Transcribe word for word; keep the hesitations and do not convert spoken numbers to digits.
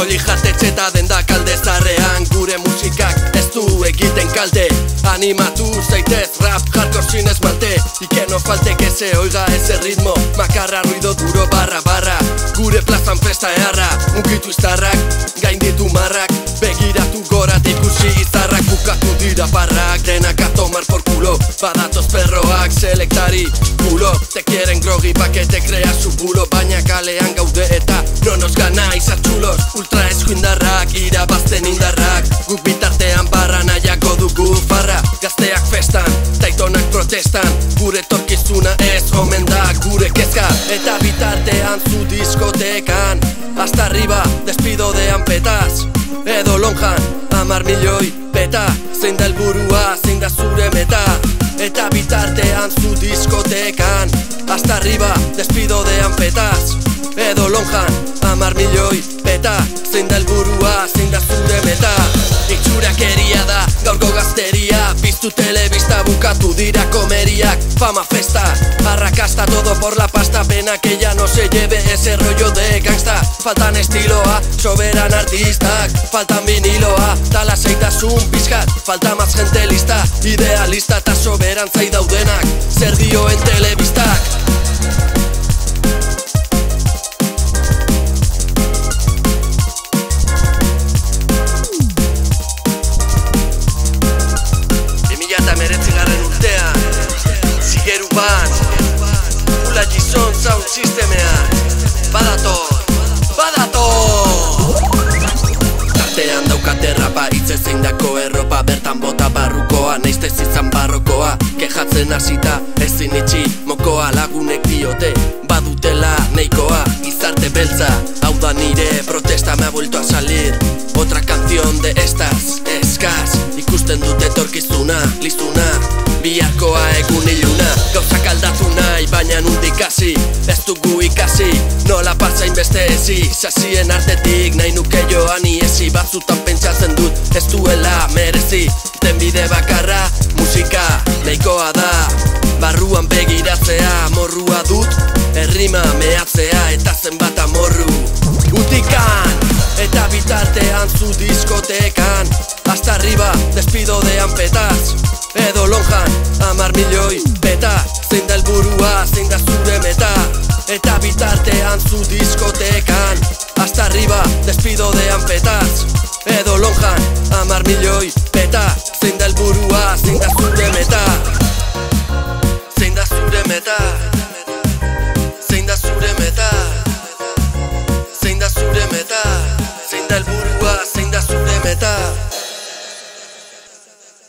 Soli jatetxeta dendak aldezarrean, gure musikak ez du egiten kalte. Animatu zaitez, rap, hardcore sin esmalte, y que no falte que se oiga ese ritmo. Makarra, ruido duro, barra, barra, gure plazan festa eharra. Mugitu iztarrak, gainditu marrak, begiratu gora ikusi izarrak. Bukatu dira parrak, denak a tomar por culo. Badatoz perroak, selektari culo. Te quieren grogi pa que te creas su bulo. Baina kalean gaude eta no nos ganaiz atxulos. Ultra eskuindarrak, irabazten indarrak, guk bitartean barra nahiako dugu farra. Gazteak festan, taitonak protestan, gure torkizuna ez omen da gure kezka. Eta bitartean zu diskotekan, hasta arriba, despido de ampetas. Edo lonjan, amar milioi beta, zein da helburua, zein da zure meta. Eta bitartean zu diskotekan, hasta arriba, despido de ampetas. Edo lonjan, amar milioi beta, zein da helburua, zein da zure meta. Itxurakeria da, gaurko gazteria, piztu telebista bukatu dira komeriak. Fama festa, arrakasta, todo por la pasta, pena que ya no se lleve ese rollo de gangsta. Faltan estiloa, soberan artistak, faltan viniloa, tala zeitasun pizkat. Falta más gente lista, idealista eta soberan zaidaudenak, zer dioen telebistak. Ula Gizon sound sistemean, badator, badator. Tartean daukate rapa, hitz ezein dako erropa, bertan bota barrukoa, neiztez izan barrokoa. Kejatzen hasita, ezin itxi mokoa, lagunek diote, badutela neikoa. Gizarte beltza, hau da nire protesta, me ha vuelto a salir otra canción de estas, eskas. Ikusten dute etorkizuna, lizuna, biharkoa egun iluna. Gauzak aldatu nahi, baina nundik hasi, ez dugu ikasi, nola pasa inbeste ezi. Sasien artetik nahi nuke joan iesi, batzutan pentsatzen dut ez duela merezi. Den bide bakarra, musika nahikoa da, barruan begiratzea, morrua dut, errima mehatzea eta zenbat amorru. Utikan, eta bitartean zu diskotekan, hasta arriba, despido de ampetas. Edo lonjan, amar milioi beta, zein da helburua, zein da zure meta. Eta bitartean zu diskotekan, hasta arriba, despido de ampetas. Edo lonjan, amar milioi beta, zein da helburua,